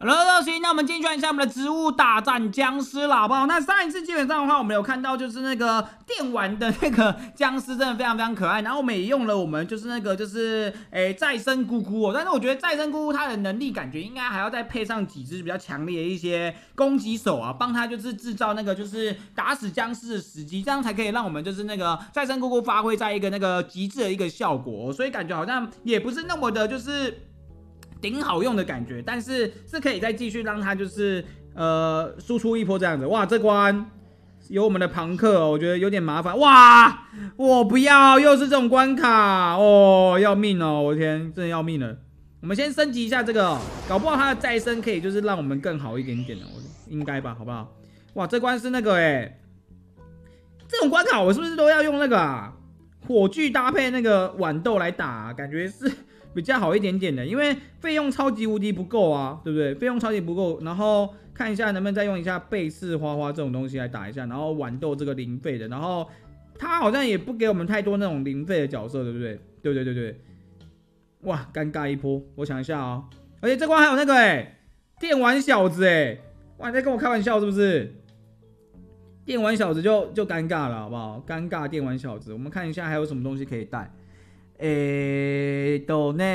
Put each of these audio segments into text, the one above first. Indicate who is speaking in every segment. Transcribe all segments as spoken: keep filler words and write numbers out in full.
Speaker 1: Hello， 各位，那我们继续看一下我们的植物大战僵尸啦，好不好？那上一次基本上的话，我们有看到就是那个电玩的那个僵尸真的非常非常可爱，然后我们也用了我们就是那个就是诶再生菇菇哦，但是我觉得再生菇菇它的能力感觉应该还要再配上几只比较强烈的一些攻击手啊，帮它就是制造那个就是打死僵尸的时机，这样才可以让我们就是那个再生菇菇发挥在一个那个极致的一个效果，所以感觉好像也不是那么的就是。顶好用的感觉，但是是可以再继续让它就是呃输出一波这样子。哇，这关有我们的庞克、哦，我觉得有点麻烦。哇，我不要，又是这种关卡哦，要命哦！我的天，真的要命了。我们先升级一下这个、哦，搞不好它的再生可以就是让我们更好一点点的，应该吧？好不好？哇，这关是那个哎，这种关卡我是不是都要用那个啊？火炬搭配那个豌豆来打、啊，感觉是。比较好一点点的，因为费用超级无敌不够啊，对不对？费用超级不够，然后看一下能不能再用一下贝氏花花这种东西来打一下，然后豌豆这个零费的，然后他好像也不给我们太多那种零费的角色，对不对？对对对对，哇，尴尬一波，我想一下啊、哦，而且这关还有那个哎、欸，电玩小子哎、欸，哇，你在跟我开玩笑是不是？电玩小子就就尴尬了，好不好？尴尬电玩小子，我们看一下还有什么东西可以带。诶，豆内，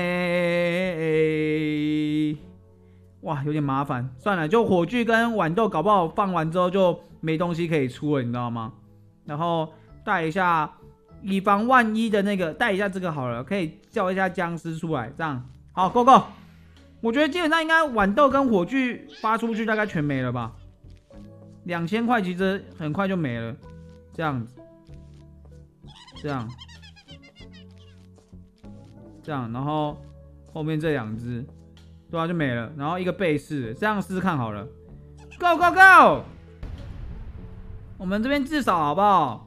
Speaker 1: 诶，哇，有点麻烦，算了，就火炬跟豌豆，搞不好放完之后就没东西可以出了，你知道吗？然后带一下，以防万一的那个，带一下这个好了，可以叫一下僵尸出来，这样好 ，Go Go。我觉得基本上应该豌豆跟火炬发出去大概全没了吧，两千块其实很快就没了，这样子，这样。这样，然后后面这两只，对啊，就没了。然后一个贝氏，这样试试看好了。Go Go Go！ 我们这边至少好不好？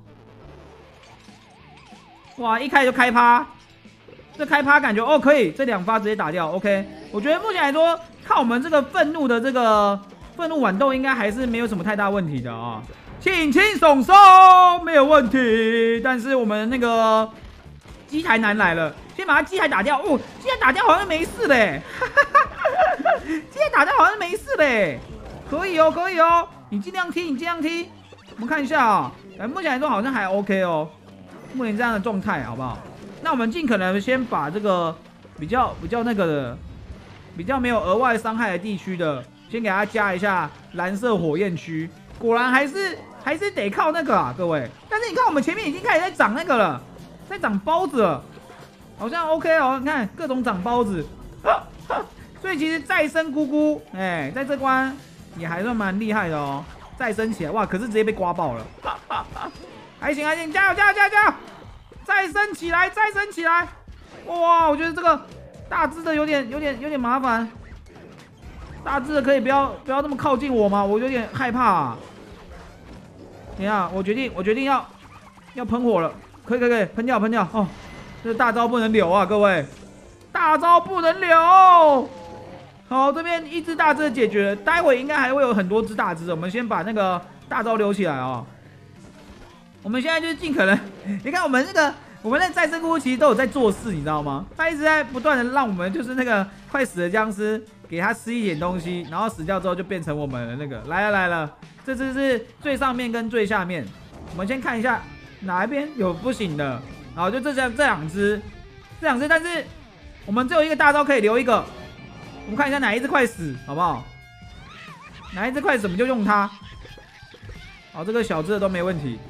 Speaker 1: 哇，一开始就开趴，这开趴感觉哦可以，这两发直接打掉。OK， 我觉得目前来说，靠我们这个愤怒的这个愤怒豌豆，应该还是没有什么太大问题的啊，轻轻松松没有问题。但是我们那个机台男来了。先把他机台打掉哦，机台打掉好像没事嘞，机台打掉好像没事嘞，可以哦，可以哦，你尽量踢，你尽量踢。我们看一下啊、哦，目前来说好像还 OK 哦，目前这样的状态好不好？那我们尽可能先把这个比较比较那个的，比较没有额外伤害的地区的，先给它加一下蓝色火焰区。果然还是还是得靠那个啊，各位。但是你看我们前面已经开始在长那个了，在长包子了。好像 OK 哦，你看各种长包子，所以其实再生菇菇，哎、欸，在这关也还算蛮厉害的哦。再生起来，哇，可是直接被刮爆了，还行还行，加油加油加油加油！再生起来，再生起来！哇，我觉得这个大只的有点有点有点麻烦，大只的可以不要不要那么靠近我吗？我有点害怕、啊。等一下，我决定我决定要要喷火了，可以可以可以，喷掉喷掉哦。这大招不能留啊，各位！大招不能留。好，这边一只大只的解决了，待会应该还会有很多只大只的。我们先把那个大招留起来哦。我们现在就是尽可能，你看我们那个我们那再生菇菇其实都有在做事，你知道吗？他一直在不断的让我们就是那个快死的僵尸给他吃一点东西，然后死掉之后就变成我们的那个来了来了。这只是最上面跟最下面，我们先看一下哪一边有不行的。好，就这这这两只，这两只，但是我们只有一个大招可以留一个，我们看一下哪一只快死，好不好？哪一只快死，我们就用它。好，这个小只的都没问题。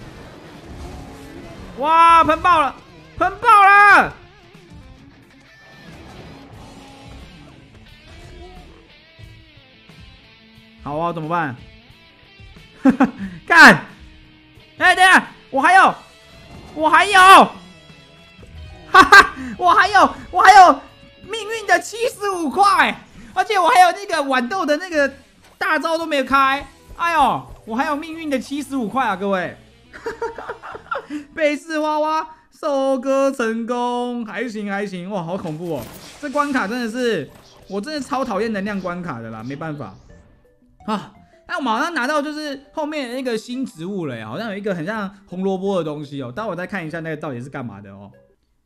Speaker 1: 哇，喷爆了，喷爆了！好啊，怎么办？干！哎，等一下，我还有。我还有，哈哈，我还有，我还有命运的七十五块，而且我还有那个豌豆的那个大招都没有开，哎呦，我还有命运的七十五块啊，各位，贝氏花花收割成功，还行还行，哇，好恐怖哦，这关卡真的是，我真的超讨厌能量关卡的啦，没办法，啊。那我们好像拿到就是后面那个新植物了呀，好像有一个很像红萝卜的东西哦。待会我再看一下那个到底是干嘛的哦。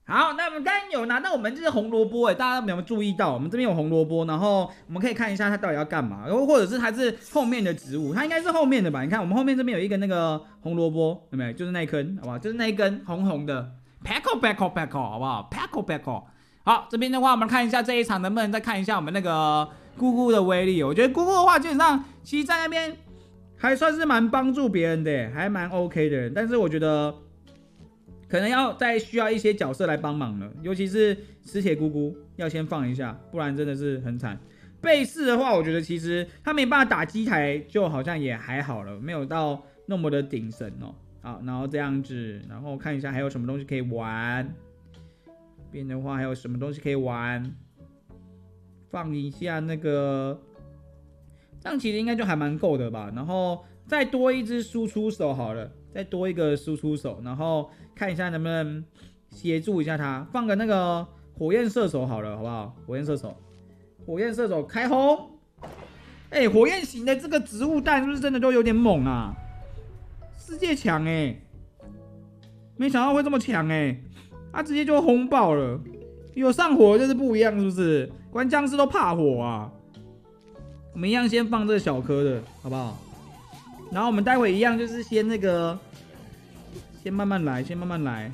Speaker 1: 好，那我们刚刚有拿到我们这个红萝卜，哎，大家有没有注意到？我们这边有红萝卜，然后我们可以看一下它到底要干嘛，然后或者是它是后面的植物，它应该是后面的吧？你看我们后面这边有一个那个红萝卜，有没有？就是那一根，好不好？就是那一根红红的 ，packle packle packle， 好不好 ？packle packle。好，这边的话，我们看一下这一场能不能再看一下我们那个姑姑的威力。我觉得姑姑的话，基本上其实在那边还算是蛮帮助别人的，还蛮 OK 的。但是我觉得。可能要再需要一些角色来帮忙了，尤其是磁铁姑姑要先放一下，不然真的是很惨。贝氏的话，我觉得其实他没办法打机台，就好像也还好了，没有到那么的顶神哦。好，然后这样子，然后看一下还有什么东西可以玩。这边的话还有什么东西可以玩？放一下那个，这样其实应该就还蛮够的吧。然后再多一只输出手好了。再多一个输出手，然后看一下能不能协助一下他，放个那个火焰射手好了，好不好？火焰射手，火焰射手开轰！哎、欸，火焰型的这个植物弹是不是真的都有点猛啊？世界强哎、欸，没想到会这么强哎、欸，他直接就轰爆了，有上火就是不一样，是不是？关僵尸都怕火啊！我们一样先放这个小颗的，好不好？然后我们待会一样，就是先那个，先慢慢来，先慢慢来，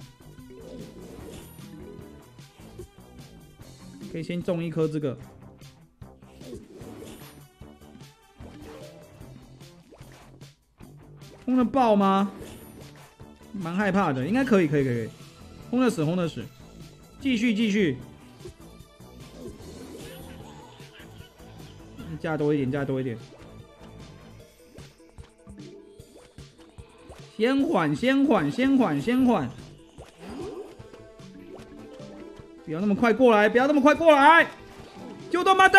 Speaker 1: 可以先种一颗这个，轰得爆吗？蛮害怕的，应该可以，可以，可以，轰得死，轰得死，继续，继续，加多一点，加多一点。先缓，先缓，先缓，先缓，不要那么快过来，不要那么快过来，就他妈的！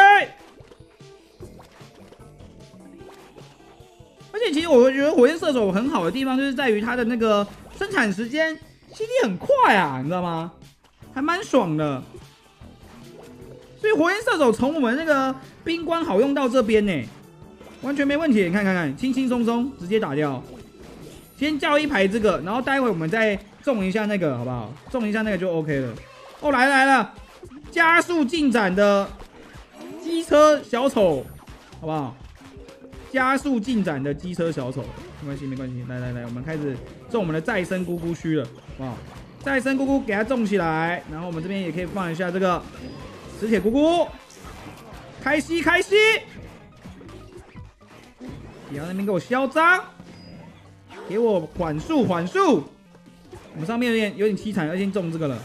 Speaker 1: 而且其实我觉得火焰射手很好的地方，就是在于它的那个生产时间 C D 很快啊，你知道吗？还蛮爽的。所以火焰射手从我们那个冰关好用到这边呢，完全没问题。你看看看，轻轻松松直接打掉。先叫一排这个，然后待会我们再种一下那个，好不好？种一下那个就 OK 了。哦，来了来了，加速进展的机车小丑，好不好？加速进展的机车小丑，没关系没关系。来来来，我们开始种我们的再生咕咕须了，好不好？再生咕咕给它种起来，然后我们这边也可以放一下这个磁铁咕咕，开吸开吸，不要那边给我嚣张。给我缓速缓速，我们上面有点有点凄惨，要先中这个了。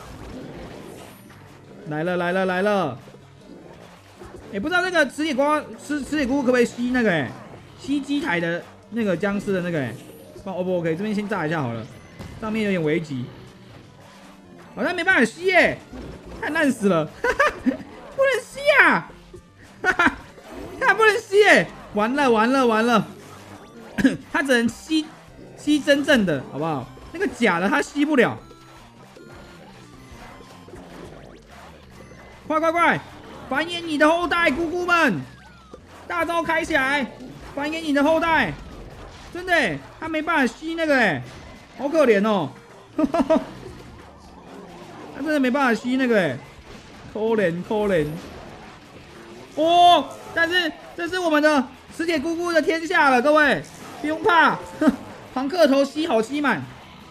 Speaker 1: 来了来了来了，哎、欸，不知道那个磁铁瓜吃磁铁菇可不可以吸那个哎、欸，吸机台的那个僵尸的那个哎、欸，放 O 不 OK？ 这边先炸一下好了，上面有点危急，好像没办法吸哎、欸，太烂死了，哈哈，不能吸啊，哈哈，看不能吸哎、欸，完了完了完了，他只能吸。吸真正的好不好？那个假的他吸不了。快快快，繁衍你的后代，姑姑们！大招开起来，繁衍你的后代！真的、欸，他没办法吸那个哎、欸，好可怜哦。他真的没办法吸那个哎、欸，可怜可怜。哦，但是这是我们的磁铁姑姑的天下了，各位不用怕。庞克头吸好吸满，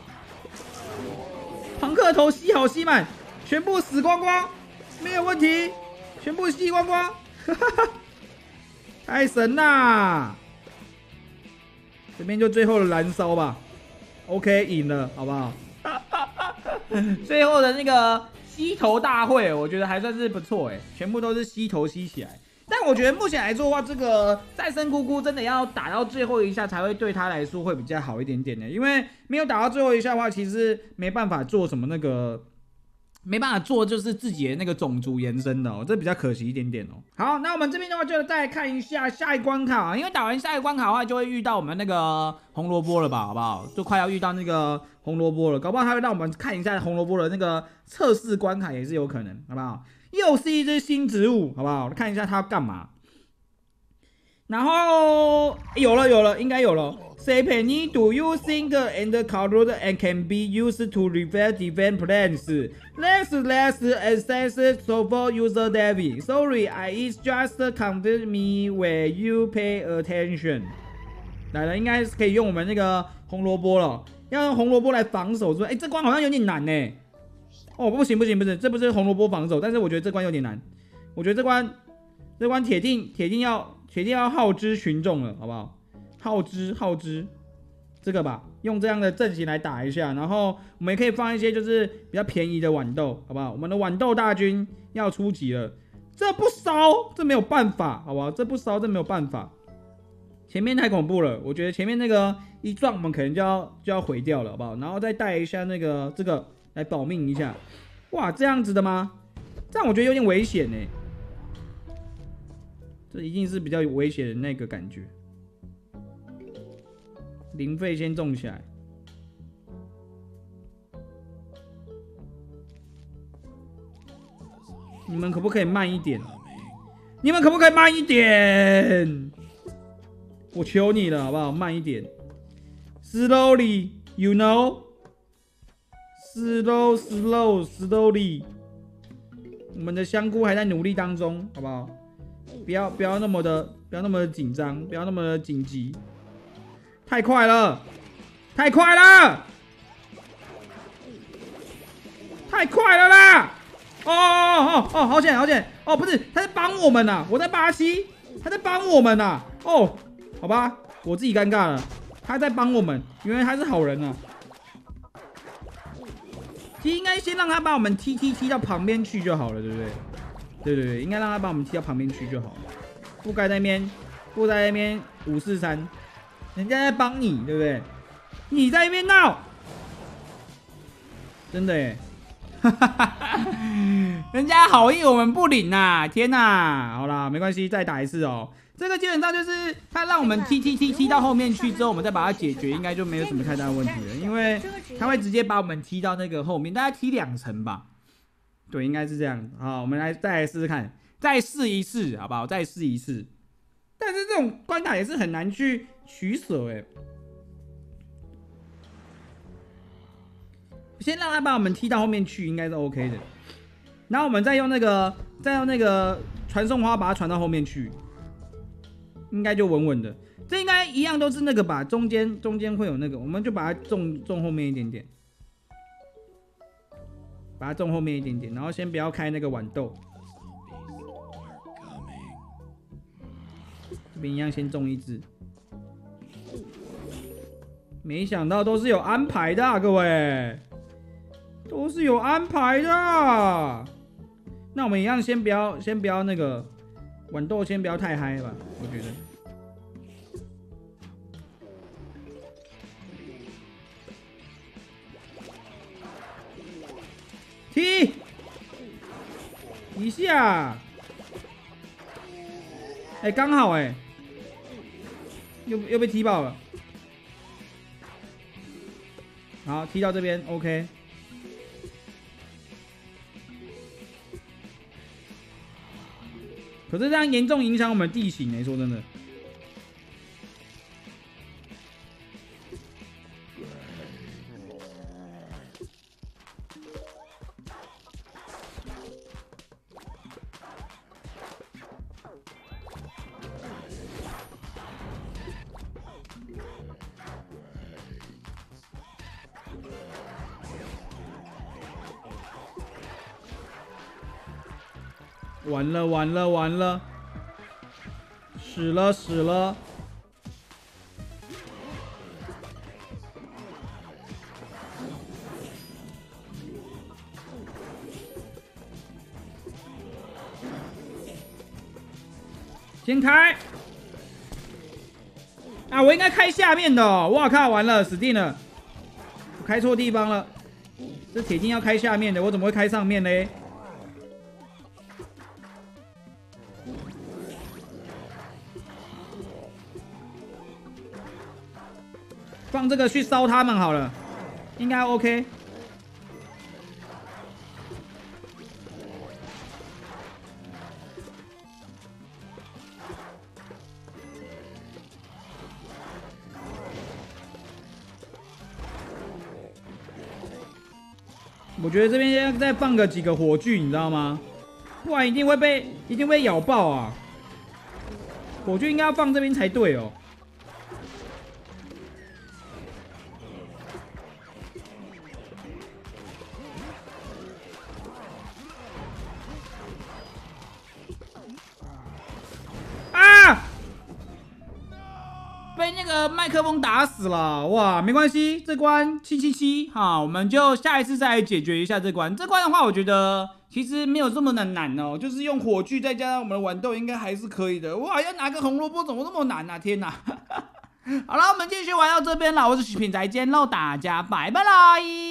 Speaker 1: 庞克头吸好吸满，全部死光光，没有问题，全部吸光光，哈哈哈，太神啦！这边就最后的燃烧吧 ，OK 赢了，好不好？最后的那个吸头大会，我觉得还算是不错哎，全部都是吸头吸起来。但我觉得目前来说的话，这个再生姑姑真的要打到最后一下才会对他来说会比较好一点点的，因为没有打到最后一下的话，其实没办法做什么那个，没办法做就是自己的那个种族延伸的哦，这比较可惜一点点哦。好，那我们这边的话就再看一下下一关卡啊，因为打完下一关卡的话就会遇到我们那个红萝卜了吧，好不好？就快要遇到那个红萝卜了，搞不好他会让我们看一下红萝卜的那个测试关卡也是有可能，好不好？又是一只新植物，好不好？看一下它要干嘛。 然后有了有了，应该有了。Say Penny, do you think and colored and can be used to reverse defense plans? Let's let's access so for user David. Sorry, I it's just confuse me where you pay attention. 来了，应该是可以用我们那个红萝卜了。要用红萝卜来防守，说，哎，这关好像有点难呢。哦，不行不行不行，这不是红萝卜防守，但是我觉得这关有点难。我觉得这关这关铁定铁定要铁定要耗之群众了，好不好？耗之耗之，这个吧，用这样的阵型来打一下，然后我们也可以放一些就是比较便宜的豌豆，好不好？我们的豌豆大军要出击了，这不烧，这没有办法，好不好？这不烧，这没有办法。前面太恐怖了，我觉得前面那个一撞，我们可能就要就要毁掉了，好不好？然后再带一下那个这个来保命一下。哇，这样子的吗？这样我觉得有点危险呢。这一定是比较危险的那个感觉。零费先种起来。你们可不可以慢一点？你们可不可以慢一点？我求你了，好不好？慢一点 ，slowly, you know, slow, slow, slowly。我们的香菇还在努力当中，好不好？不要不要那么的不要那么的紧张，不要那么的紧急。太快了，太快了，太快了啦！哦哦哦哦，好险好险！哦，不是，他在帮我们呐、啊，我在巴西，他在帮我们呐、啊。哦。好吧，我自己尴尬了。他在帮我们，原来他是好人啊。其实应该先让他把我们踢踢踢到旁边去就好了，对不对？对对对，应该让他把我们踢到旁边去就好了。不该在那边，不在那边五四三，人家在帮你，对不对？你在那边闹，真的耶。人家好意我们不领呐、啊！天哪，好啦，没关系，再打一次哦。这个基本上就是他让我们踢踢踢踢到后面去之后，我们再把它解决，应该就没有什么太大的问题了。因为他会直接把我们踢到那个后面，大概踢两层吧。对，应该是这样。好，我们来再来试试看，再试一次，好不好？再试一次。但是这种关卡也是很难去取舍哎。先让他把我们踢到后面去，应该是 OK 的。然后我们再用那个，再用那个传送花把它传到后面去。应该就稳稳的，这应该一样都是那个吧？中间中间会有那个，我们就把它种种后面一点点，把它种后面一点点，然后先不要开那个豌豆，这边一样先种一只。没想到都是有安排的、啊，各位，都是有安排的。那我们一样先不要先不要那个。豌豆先不要太嗨吧，我觉得。踢一下，哎、欸，刚好哎、欸，又又被踢爆了。好，踢到这边 ，OK。可是这样严重影响我们地形哎，说真的。完了完了完了，死了死了！先开啊！我应该开下面的、哦，哇靠！完了，死定了！我开错地方了，这铁定要开下面的，我怎么会开上面呢？放这个去烧他们好了，应该 OK。 我觉得这边要再放个几个火炬，你知道吗？不然一定会被一定会被咬爆啊！火炬应该要放这边才对哦。啊！被那个麦克风打死了，哇，没关系，这关七七七哈，我们就下一次再来解决一下这关。这关的话，我觉得其实没有这么的难哦，就是用火炬再加上我们的豌豆，应该还是可以的。哇，要拿个红萝卜怎么那么难啊？天哪！好了，我们继续玩到这边了，我是许品仔，见喽，大家拜拜啦！